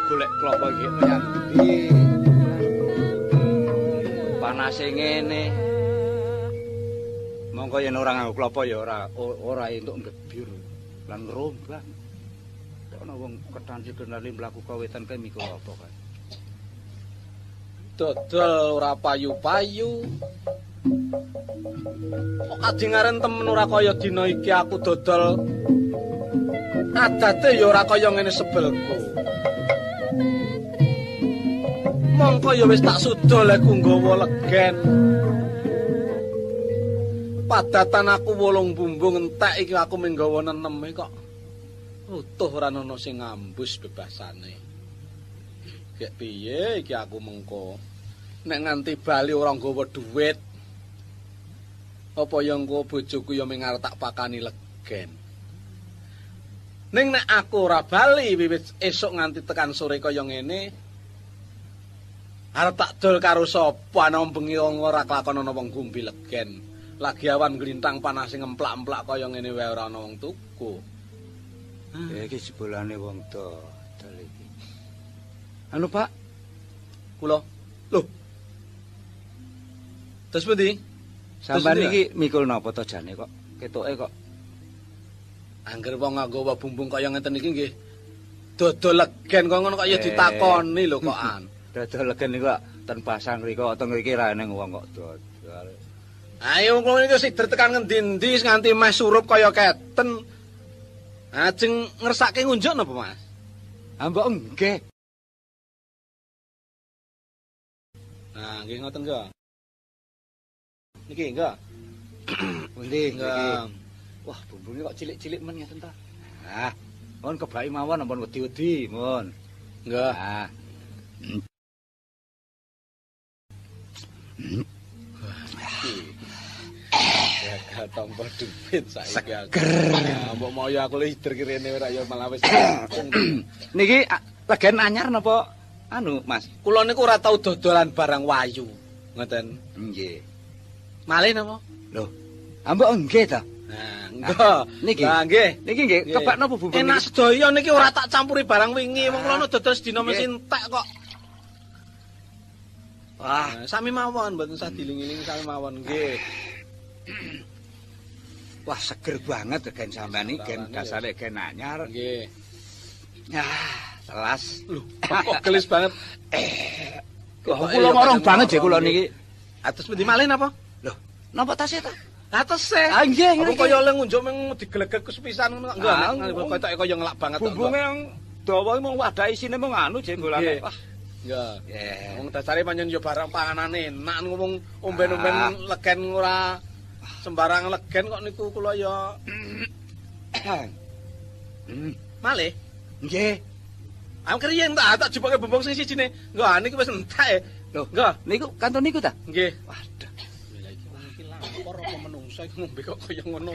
golek klapa iki kaya ndi. Panase ngene. Monggo yen ora nganggo klapa ya ora entuk ngebyur lan rombang. Ana wong ketansi-kenali mlaku kawetan kae mikul apa kae. Dodol ora payu-payu. Kok kadingaren temen ora kaya dina iki aku dodol. Adate ya ora kaya ngene sebelku. Mongko ya wis tak suda lek nggawa legen. Padatan aku 8 bumbung entek iki aku menggawa 6 kok. Utuh ora ono sing ngambus bebasane. Gek piye iki aku mengko nek nganti bali ora nggawa dhuwit. Apa ya engko bojoku ya ming arep tak pakani legen. Ning nek aku ora bali wiwit esuk nganti tekan sore kaya ngene arep tak dol karo sapa ana bengi ora kelakon ana wong ngombe legen. Lagi awan glintang panas sing emplak-emplak kaya ngene wae ora ana wong tuku. Iki sebolane wong dodol iki. Anu Pak, Kula. Loh. Terus pundi? Sampeyan iki mikul napa to jane kok ketoke kok. Angger wong nggawa bumbung kaya ngeten iki nggih. Dodol legen kok ngono kok ya ditakoni lho kok an. Dodol legen niku kok ten pasang mriku teng mriki ra eneng wong kok dodol. Ayo kula niku sik tekan ngendi-endi nganti meh surup kaya keten. Ajeng ngersake ngunjuk napa Mas? Ah mbok nggih. Nah, nggih ngoten kok. Niki enggak. Pundi Enggak. Wah, bumbune kok cilik-cilik men ngeten ta. Ah, mohon kebaki mawon ampun wedi-wedi, mohon. Enggak. Ah. Ya gak tambah duit saiki aku. Seger. Mbok mau ya aku lider kirene ora ya malah wis. Niki legen anyar napa anu, Mas? Kula niku ora tau dodolan barang wayu. Ngoten. Nggih. Malih napa? Loh. Ambek nggih ta? Nah, enggak. Niki. Lah nggih. Niki nggih kebak napa bumbu Enak niki? sedaya niki ora tak campuri barang wingi. Wong kula dodol sedina mesti entek kok. Wah, sami mawon mboten usah diling-iling sami mawon nggih. Wah, seger banget gen sampean iki gen dasare gen anyar. Nggih. Yah, telas. Lho, kok gelis banget. Kula morong banget ya kula niki. Atus pundi malih napa? Loh, napa tasih ta? Atus e. Ah nggih, Apa nggih. kaya oleh ngunjuk meng digelegek kesepisan ngono enggak? Enggak, kaya ngelak banget kok. Bumbunge yang dawa mung wadah isine mung anu jenggolane. Wah, enggak. yeah. Wong dasare pancen ya barang panganane enak ngomong omben-omben legen ora sembarang legen kok niku kula ya malih. Nggih. Aku kriyen tak jebake bumbung sing sijine. Enggak, niki wis entek. Loh, enggak. niku kanton niku ta? Nggih. Waduh. Lah iki wong iki lapor apa menungsa iki ngombe kok kaya ngono.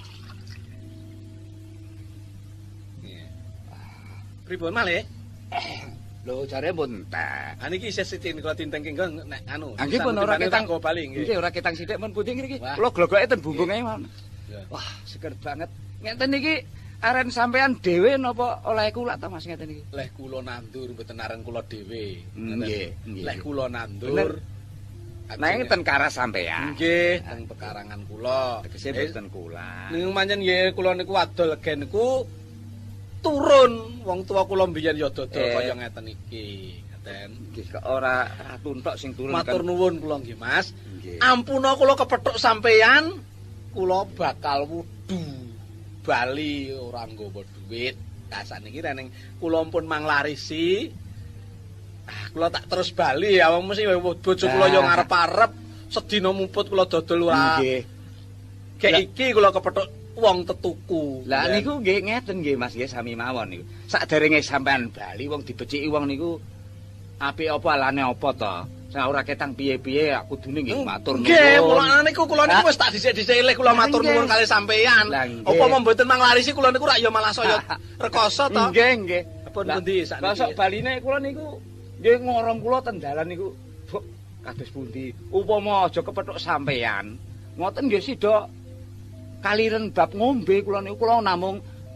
Pripun malih? Lho, jare pun entek. Ah niki isih sitin kula tinteng ki nek anu. Nggih pun ora ketang go bali nggih. Nggih, ora ketang sithik pun putih niki. Wah. Kula glogoke ten bumbunge mawon. Ya. Wah, seger banget. Ngeten niki aren sampean dhewe napa oleh kula ta Mas ngeten niki? Leh kula nandur mboten areng kula dhewe. Nggih, nggih. Leh kula nandur. Bener. Nang ten karas sampean. Nggih, teng pekarangan kula. Tegese mboten kula. Niku pancen nggih kula niku wadol legen niku turun wong tua kula mbiyen ya dodol kaya ngeten iki. Ngeten. Nggih, kok ora tuntok sing turun Matur nuwun kula nggih, Mas. Nggih. Ampuna kula kepethuk sampeyan, kula bakal wudu bali ora nggawa dhuwit. Lah sakniki reneng kula pun manglarisi. Kula tak terus bali ya wong mesti bojo kula yo ngarep-arep sedina mumput kula dodol ora. Nggih. Kayak iki kula kepethuk wong tetuku. Lah niku nggih ngeten nggih Mas nggih sami mawon niku. Sakderenge sampean bali wong dibeciki wong niku apik apa alane apa to? Sing ora ketang piye-piye aku kudune nggih matur nuwun. Nggih, kula niku wis tak dhisik-dhisik kula matur nuwun kali sampeyan. Apa mboten manglarisi kula niku rak ya malah saya rekoso to. Nggih, nggih. Pun pundi sakniki? Kosok baline kula niku nggih ngorom kula ten dalan niku. Buk, kados pundi? Upama aja kepethuk sampean. Ngoten nggih sida kaliren bab ngombe kula niku kula namung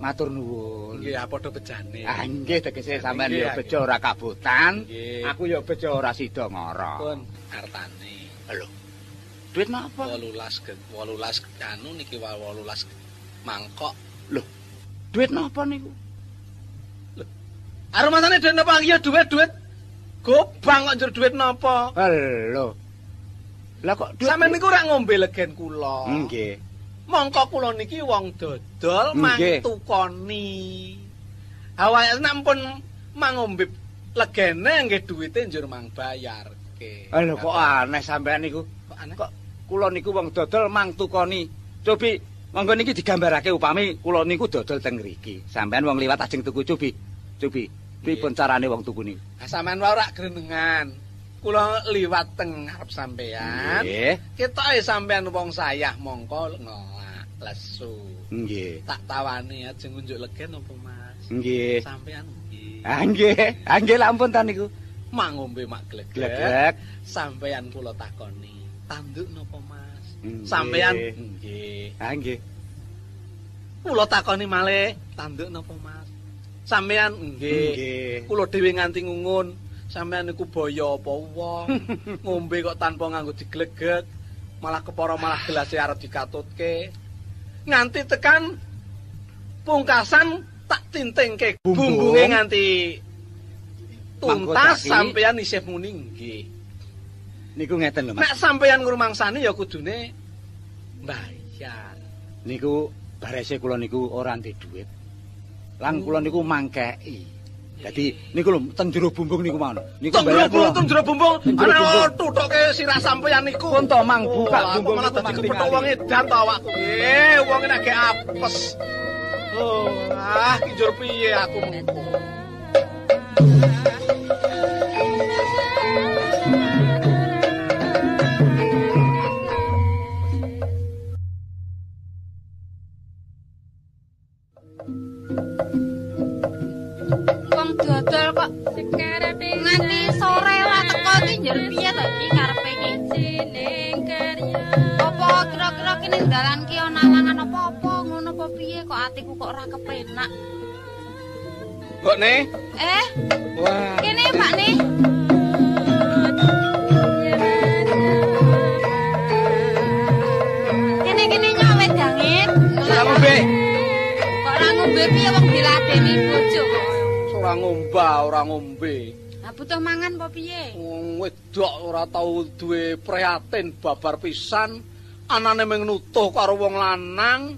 Matur nuwun. Nggih, padha bejane. Ah nggih tegese sampean ya bejo ora kabutan, aku ya bejo ora sida ngara. Pun artane. Lho. Duit napa? 18 anu niki 18 mangkok. Lho. Duit napa niku? Lho. Are masane duit napa ya duit. Gobang kok njur duit napa? Lho. Lah kok duit sampean niku ora ngombe legen kula. Nggih. Mongko kula niki wong dodol mangtukoni. Awake nek pun mangombe legene nggih duwite njur mang bayarke. Lho kok aneh sampean niku. Kok aneh? Kok kula niku wong dodol mangtukoni. Cobi monggo niki digambarake upami kula niku dodol teng mriki. Sampean wong liwat ajeng tuku cobi. Pripun carane wong tuku niku? Ah sampean wae ora grenengan. Kula liwat teng ngarep sampean. Nggih. Ketoke sampean wong sayah mongko nolak lesu. Nggih. Tak tawani ajeng ngunjuk legen apa Mas? Nggih. Sampean nggih. Ah nggih. Ah nggih lampun ta niku. Mak ngombe mak glegek. Sampean kula takoni, tanduk napa Mas? Sampean nggih. Ah nggih. Kula takoni malih, tanduk napa Mas? Sampean nggih. Kula dhewe nganti ngungun. Sampeyan niku boyo apa wong ngombe kok tanpa nganggo diglegek malah kepara malah gelase arep dikatutke nganti tekan pungkasan tak tintingke bumbunge nganti tuntas sampeyan isih muni nggih niku ngeten lho Mas nek sampeyan ngrumangsani ya kudune mbayar niku barese kula niku ora ndek dhuwit lan kula niku mangkeki. Dadi niku lho teng jero bumbung niku mawon. Niku bayar kula. Teng jero bumbung. Ana tuthuke sirah sampeyan niku. Pun to mang buka bumbung malah dadi kepethuk wong edan to awakku. Wong nek ge apes. Oh, ki njur piye aku mengko. Dodol kok nganti sore ora teko iki njer piye to iki karepe iki apa kira-kira kene dalan ki ana alangan apa-apa ngono apa piye kok atiku kok ora kepenak kok ne wah kene Pak ne kene nyok wedangit ora ngombe kok ora ngombe piye wong diladeni bojo kok ora ngombe. Lah butuh mangan apa piye? Wong wedok ora tau duwe prihatin babar pisan, anane mung nutuh karo wong lanang.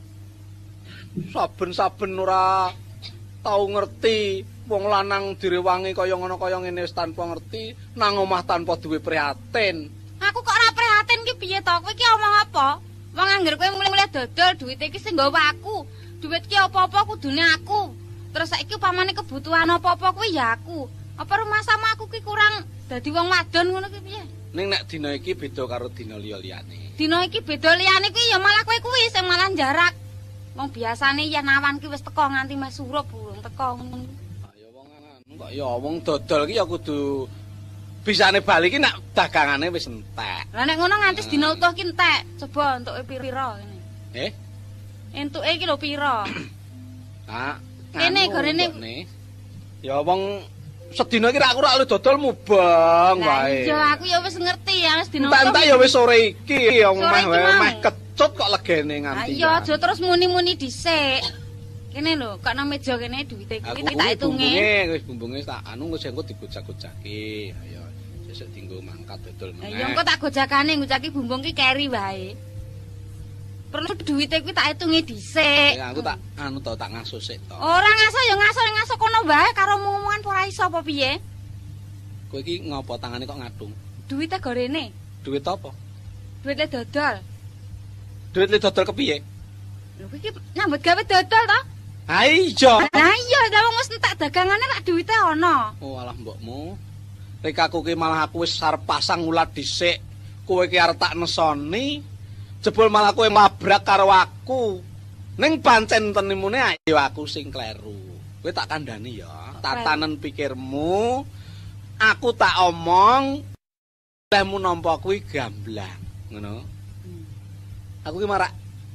Saben-saben ora tau ngerti wong lanang direwangi kaya ngono kaya ngene wis tanpa ngerti, nang omah tanpa duwe prihatin. Aku kok ora prihatin ki piye to? Kowe ki omong apa? Wong angger kowe mulih-mulih dodol duit iki sing nggawa aku. Duit ki apa-apa kudune aku. Terus saiki upamane kebutuhan apa-apa kuwi ya aku. Apa rumah sama aku ki kurang dadi wong wadon ngono ki piye? Ning nek dina iki beda karo dina liya-liyane. Dina iki beda liyane kuwi ya malah kowe kuwi sing malah jarak. Wong biasane yen awan ki wis teko nganti Mas Surup burung teko ngono. Ya wong anu kok ya wong dodol ki ya kudu bisane bali ki nek dagangane wis entek. Lah nek ngono nganti dina utuh ki entek. Coba entuke pira ngene. Entuke ki lho pira? Ah kene gorene ya wong sedina iki aku ora dodol mubang wae. Iya aku ya wis ngerti ya wis dina. Entek ya wis sore iki ya omah wae meh kecut kok legene nganti. Iya aja terus muni-muni dhisik. Kene lho kok nang meja kene duwite iki tak hitunge. Wis bumbunge tak anu wis engko digojak-gojaki. Ayo sesuk dienggo mangkat dodol meneh. Ya engko tak gojakane ngucaki bumbung ki keri wae. Perlu duwite kuwi tak hitunge dhisik. Ya aku tak anu to tak ngaso sik to. Ora ngaso ya ngaso kono wae karo ngomongan ora iso apa piye? Kowe iki ngopo tangane kok ngadung? Duwite gorene. Duit apa? Duwite dodol. Duit le dodol kepiye? Lho iki nyambut gawe dodol to? Ha iya. Lah iya, ta wong wis entek dagangane tak duwite ana. Oh alah mbokmu. Rek aku ki malah aku wis arep pasang ulat dhisik. Kowe ki arep tak nesoni. Jebul malah kowe mabrak karo aku. Ning pancen tenimune ayo aku sing kleru. Kowe tak kandhani ya. Tatanen pikirmu. Aku tak omong lemu nampa kuwi gamblang, ngono. Aku ki marak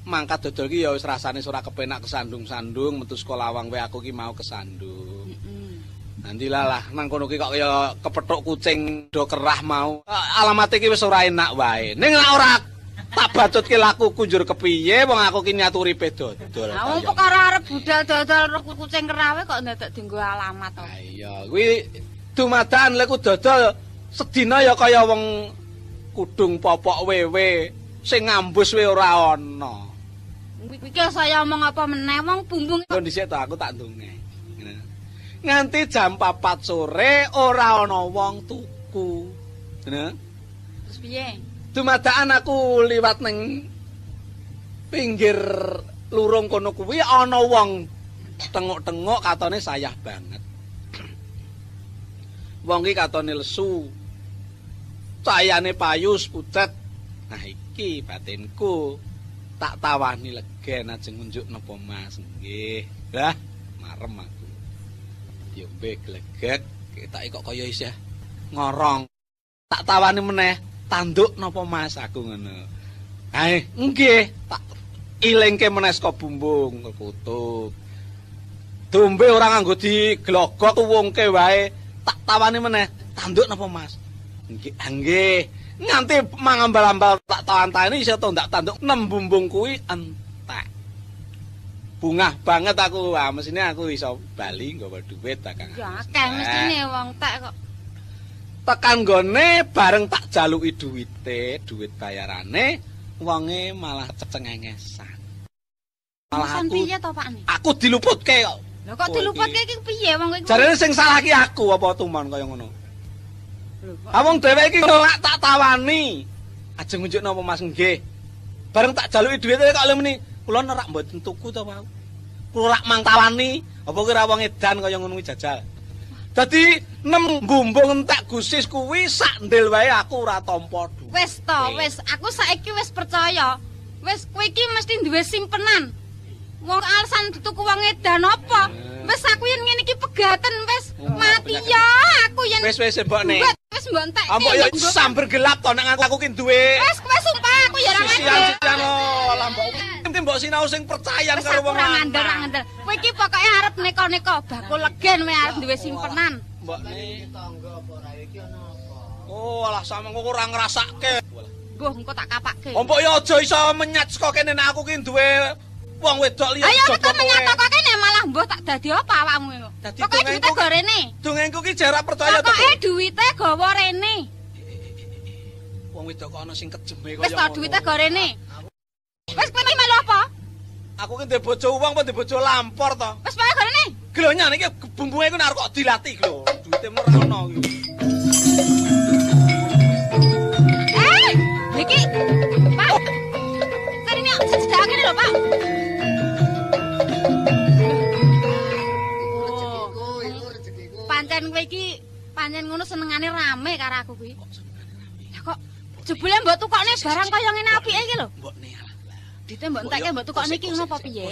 mangkat dodol ki ya wis rasane ora kepenak kesandung-sandung metu saka lawang wae aku ki mau kesandung. Nanti lah nang kono ki kok kaya kepethuk kucing do kerah mau. Alamate ki wis ora enak wae. Ning lek ora tak bacutke lakuku njur kepiye wong aku ki niat uripe dodol. Lah wong perkara arep budal dodol kucing kerawe kok ndak dienggo alamat to. Iya, kuwi dumadakan lek ku dodol sedina ya kaya wong kudung popok wewe sing ngambus we ora ana. Iki saya omong apa meneh wong bumbung. Kon dhisik to aku tak ndonge. Nganti jam 4 sore ora ana wong tuku. Ngono. Terus piye? Dumadakan aku liwat ning pinggir lurung kono kuwi ana wong tengok-tengok katone sayah banget. Wong iki katone lesu. Cayane payus pucet. Nah iki batinku tak tawani legen ajeng ngunjuk napa Mas nggih. Lah marem aku. Diombe glegek ketake kok kaya isih ngorong. Tak tawani meneh tanduk napa Mas aku ngono. Hae nggih tak ilingke meneh saka bumbung kutub. Dombe ora nganggo diglogok wongke wae tak tawani meneh tanduk napa Mas. Nggih, nganti mangambal-ambal tak tawantani iso to ndak tanduk nembumbung kuwi entek. Bungah banget aku, mesine aku iso bali nggawa dhuwit dagang. Ya akeh mestine wong tek kok. Tekan gone bareng tak jaluki dhuwite, dhuwit bayarane, wonge malah cecengengesan. Malah aku piye to Pak nih? Aku diluputke kok. Lho kok diluputke iki piye wong iki? Jarene sing salah ki aku apa tumon kaya ngono. Awong dhewe iki ora tak tawani. Ajeng ngunjuk napa Mas nggih. Bareng tak jaluki dhuwite kok lemeni. Kula nerak mboten tuku to, Pak. Kula rak mang tawani. Apa kira wong edan kaya ngono kuwi jajal. Dadi nembumbung entek gusis kuwi sak ndil wae aku ora tampa dhuwit. Wis to, wis. Aku saiki wis percaya. Wis kowe iki mesti duwe simpenan. Wong alasan tuku wong edan apa? Wis aku yen ngene iki pegaten wis mati ya aku yen. Wis mbokne. Wis mbok entek. Ambok ya sambar gelap to nek aku ki duwe. Wis kowe sumpah aku ya ora ngandel. Sisian lah mbok. Ente mbok sinau sing percaya karo wong lanang. Ora ngandel. Kowe iki pokoke arep neko-neko bakul legen wae arep duwe simpenan. Mbokne tangga apa ra iki ana apa? Oh, alah sampe kok ora ngrasake. Mbuh engko tak kapakke. Mbok ya aja iso menyat saka kene nek aku ki duwe wong wedok liya. Ayo nek menyat kok kene malah mbuh tak dadi apa awakmu iku? Pokoke duwite go rene. Dongengku ki jarak percaya to. Pokoke duwite gawa rene. Wong wedok kok ana sing kejeme kaya ngono. Wis to duwite go rene. Wis kowe melu apa? Aku ki ndek bojo uwang apa ndek bojo lampor to. Wis pokoke go rene. Glonya niki bumbunge ku arep kok dilatih lho. Duwite merono iki. Niki. Pak. Sarine sedake lho, Pak. Pancen kowe iki pancen ngono senengane rame karo aku kuwi. Kok senengane rame? Lah kok jebule mbok tukokne barang kaya ngene apike iki lho. Mbokne alah. Dite mbok entekke mbok tukokne iki ngono apa piye?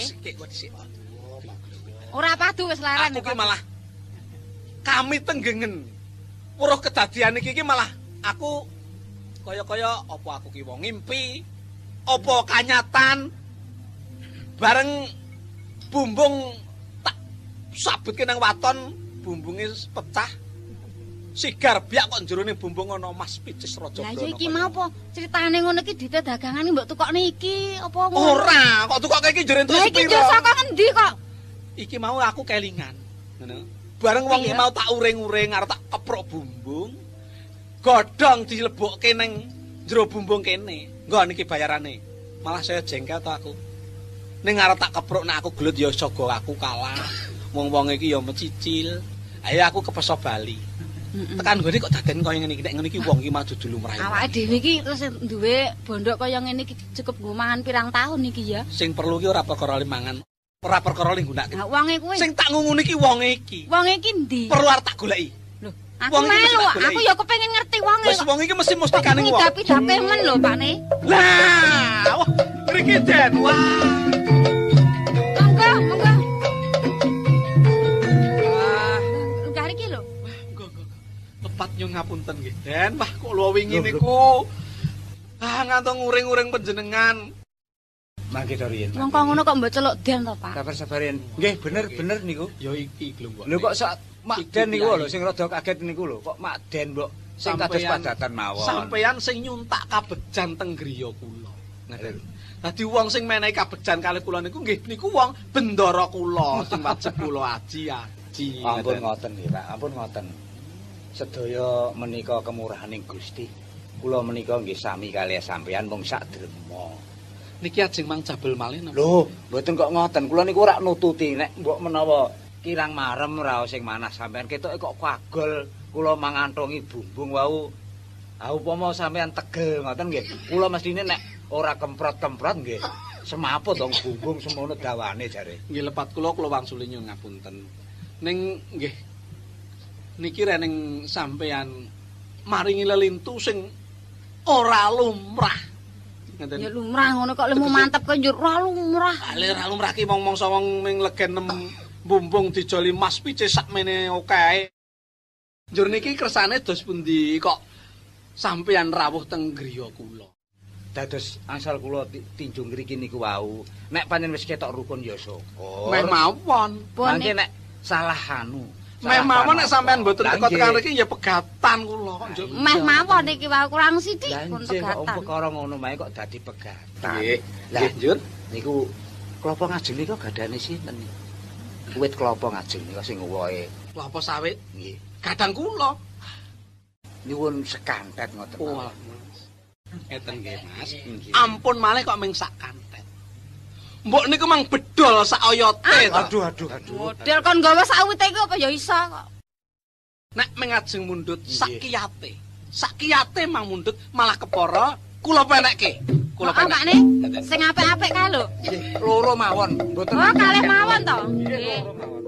Ora padu wis leren. Aku ki malah kami tenggengen. Weruh kedadian iki malah aku kaya-kaya apa aku ki wong ngimpi, apa kanyatan. Bareng bumbung tak sabutke nang waton, bumbunge pecah. Sigar biak kok jerone bumbung ana Mas Picis Raja Brana. Lah iki mau apa critane ngono iki dite dagangane mbok tukokne iki apa ngono? Ora, kok tukoke iki jero entuk sepiro. Lah iki njur saka ngendi kok? Iki mau aku kelingan, ngono. Bareng wong iki mau tak uring-uring arep tak keprok bumbung. Godhong dilebokke ning jero bumbung kene. Nggo niki bayarane. Malah saya jengkel to aku. Ning arep tak keprok nek aku gelut ya jaga aku kalah. Wong-wong iki ya mecicil. Ayo aku kepeso bali. Tekan gone kok daden kaya ngene iki nek ngene iki wong iki maju dulu merayu. Awake dhewe iki terus duwe bondok kaya ngene iki cukup nggo mangan pirang tahun iki ya. Sing perlu ki ora perkara mangan. Ora perkara nggunakake. Lah wonge kuwi. Sing tak ngunguni ki wonge iki. Wonge iki ndi? Perlu arep tak goleki. Lho, aku melu, aku ya kepengin ngerti wonge. Wis wong iki mesti kane wong. Dapi-dapi men lho, Pakne. Lah, wah, mriki Den. Wah. Monggo, monggo. Wah, enggak iki lho. Wah, monggo. Tepat nyuwun ngapunten nggih, Den. Wah, kok luwe wingi niku. Ah, ngantung nguring-uring panjenengan. Mangke to riyen. Wong kok ngono kok mbok celuk den to, Pak. Sabar riyen. Nggih, bener niku. Ya iki lho, Mbok. Lho kok sak Mak Den niku lho sing rada kaget niku lho. Kok Mak Den, Mbok? Sing kados padatan mawon. Sampeyan sing nyuntak kabejan teng griya kula. Ngaten. Dadi wong sing menehi kabejan kalih kula niku nggih niku wong bendara kula sing wajib kula aji. Ampun ngoten nggih, Pak. Ampun ngoten. Sedaya menika kemurahaning Gusti. Kula menika nggih sami kalih sampeyan mung sak drema. Niki ajeng mang jabel malih napa? Lho, mboten kok ngoten. Kula niku ora nututi nek mbok menawa kirang marem raos sing manah sampeyan ketoke kok kagol kula mangantongi bumbung wau. Ah upama sampeyan tegel ngoten nggih. Kula mestine nek ora kemprot-kemprot nggih semaput dong bumbung semono dawane jare. Nggih lepat kula wangsuli nyuwun ngapunten. Ning nggih niki rening sampeyan maringi lelintu sing ora lumrah. Ngeten. Ya lumrah ngono kok lemu mantep kok njur ora lumrah. Ale ora lumrah ki mong-mong sawang ning legen bumbung dijoli mas pice sakmene okae. Njur niki kersane dos pundi kok sampeyan rawuh teng griya kula. Dados asal kula tinju ngriki niku wau. Nek pancen wis ketok rukun ya syukur. Meh mawon. Mangke nek salah anu. Meh mawon nek sampean mboten teko tekan mriki ya pegatan kula kok njuk. Meh mawon iki wae kurang sithik pun Kok pegatan. perkara ngono mae kok dadi pegatan. Nggih. Lah Nggih, Njur. niku klapa ngajeng nika gadane sinten niku? Wit klapa ngajeng nika sing wohe. Klapa sawit Nggih. kadang kula. Nyuwun sekantet ngoten. Oh, Mas. Ngeten nggih, Mas. Nggih. Ampun malih kok ming sak kantet. Mbok niku mang bedol sak oyote to. Aduh. Model kon nggawa sawite iku apa ya iso kok. Nek mengajeng mundut Nggih. sak kiyate. Sak kiyate mang mundut malah kepara kula penekke. Kula Pak penek. ne sing apik-apik kae lho. Nggih, loro mawon, mboten. Oh, kalih mawon to. Nggih, Nggih. loro mawon.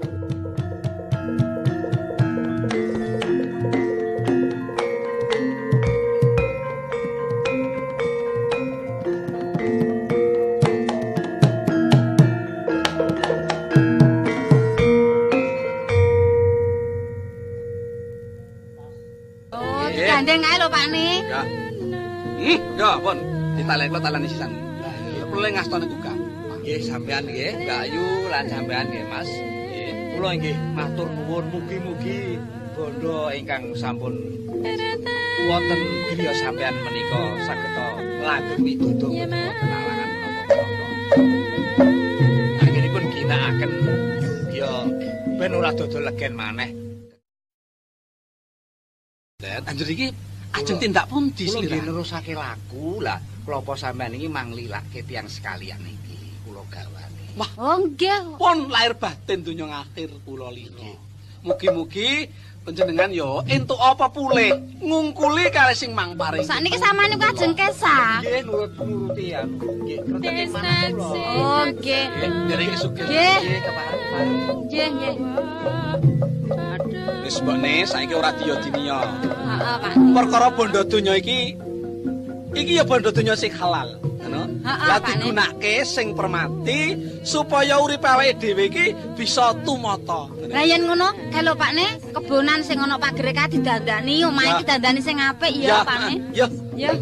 Oh, digandeng kae lho Pak ne. Ya. Ya, pun. Ditalekno talane sisan. Perlu ngastane kuga. Nggih, sampean nggih, Mbak Ayu lan sampean nggih, Mas. Nggih, kula nggih matur nuwun mugi-mugi bondo ingkang sampun wonten griya sampean menika sageta langgeng widodo wonten alangan menapa-menapa. Anggenipun ginakaken ya ben ora dodol legen maneh. Dan anjir iki ajeng tindak pundi Kula nggih slira? nerusake laku lah. Klapa sampean iki manglilake tiyang sekalian iki kula gawane. Wah, Oh, nggih. pun lahir batin donya ngakhir kula lira. Mugi-mugi panjenengan yo entuk apa pulih ngungkuli kalih sing mang paring. Sakniki sampeyan niku ajeng kesah. Nggih nuruti anu. Nggih kreteke manah kula. Oh, nggih. Dari iki sugih. Nggih. Nggih kepareng. Nggih. Wis mbokne saiki ora diya-dinya. Heeh, Pak. Perkara bondo donya iki ya bondo donya sing halal, ngono. Heeh, Lah Pak, Nek. digunakake sing permati supaya uripe awake dhewe iki bisa tumata. Lah yen ngono, kalau Pak ne, kebonan sing ana pagere ka didandani, omahe Ya. didandani sing apik ya, Pak ne. Ya. Ya.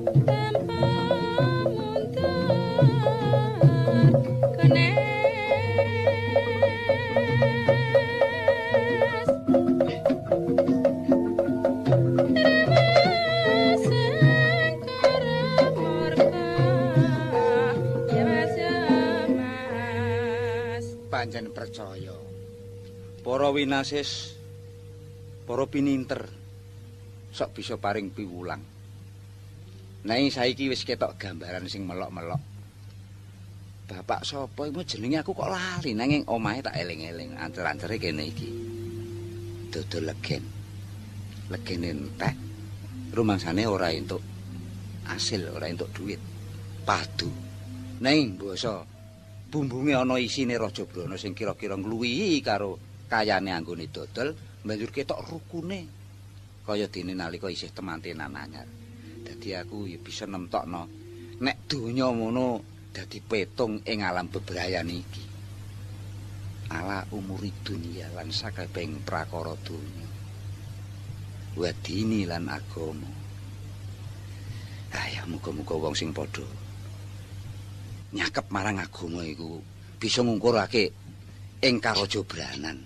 Pancen percaya. Para winasis, para pininter sok bisa paring piwulang. Nai saiki wis ketok gambaran sing melok-melok. Bapak sapa iku jenenge aku kok lali nanging omahe tak eling-eling ancer-ancere kene iki. Dodol legen. Legene entek. Rumangsane ora entuk asil, ora entuk duit. Padu. Neng basa bumbunge ana isine Raja Brana sing kira-kira ngluwihi karo kayane anggone dodol, banjur ketok rukune. Kaya dene nalika isih temantenan anyar. Dadi aku ya bisa nemtokno nek donya ngono dadi petung ing alam bebrayan iki. Ala umuri dunia lan sakabehing prakara donya. Wadini lan agama. Ah ya muga-muga wong sing padha nyakep marang agama iku bisa ngungkurake ing karajabranan.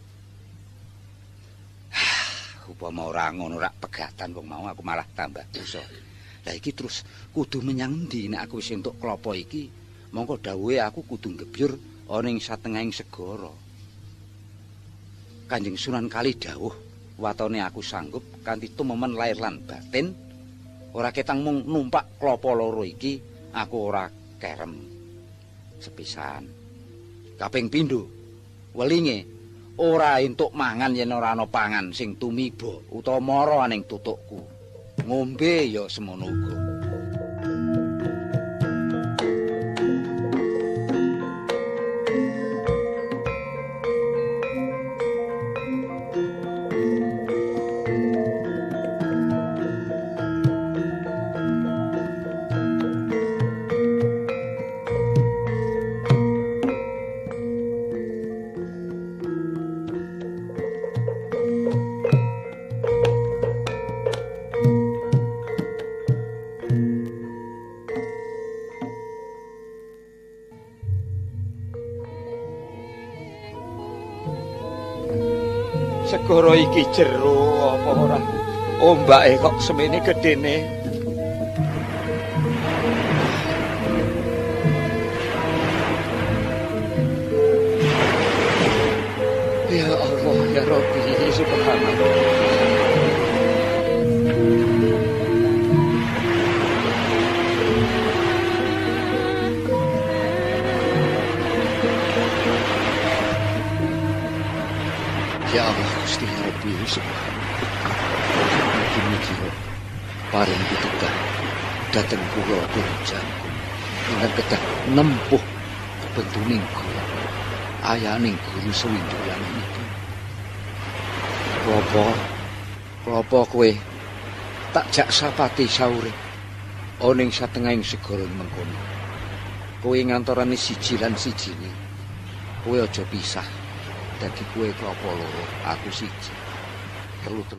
Upama ora ngono rak pegatan wong mau aku malah tambah dosa. Lah iki terus kudu menyang ndi nek aku wis entuk klapa iki? Mongko dawuhe aku kudu gebyur ana ing satengahing segara. Kanjeng Sunan Kali dawuh, watone aku sanggup kanthi tumemen lair lan batin, ora ketang mung numpak klapa loro iki, aku ora kerem. Sepisan. Kaping pindho, welinge ora entuk mangan yen ora ana pangan sing tumiba utawa mara aning tutukku. Ngombe ya semono uga. Segara iki jero apa ora? Ombake kok semene gedene. Ya Allah, ya Rabbi, subhanallah. Ya Allah, Gusti Rabbi subhanallah. Mugi-mugi paring pitutur dhateng kula durjangku ingkang kedah nempuh bentuning kula ayaning guru sewindulan niki. Klopo kowe tak jak sapati saure ana ing satengahing segara mengkono. Kowe ngantorane siji lan sijine. Kowe aja pisah. Dadi kowe klopo loro, aku siji. Telu